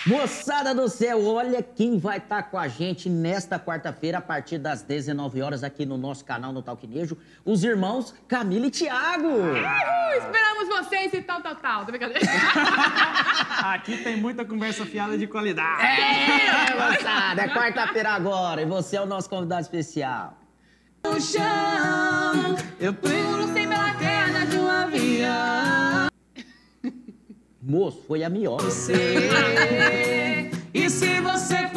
Moçada do céu, olha quem vai estar com a gente nesta quarta-feira, a partir das 19 horas, aqui no nosso canal no Talquinejo, os irmãos Camila e Thiago. Esperamos vocês e tal. Tá brincadeira? Aqui tem muita conversa fiada de qualidade. Moçada, é quarta-feira agora e você é o nosso convidado especial. No chão, eu pulo sem pela queda de um avião. Moço, foi a minhoca. E se você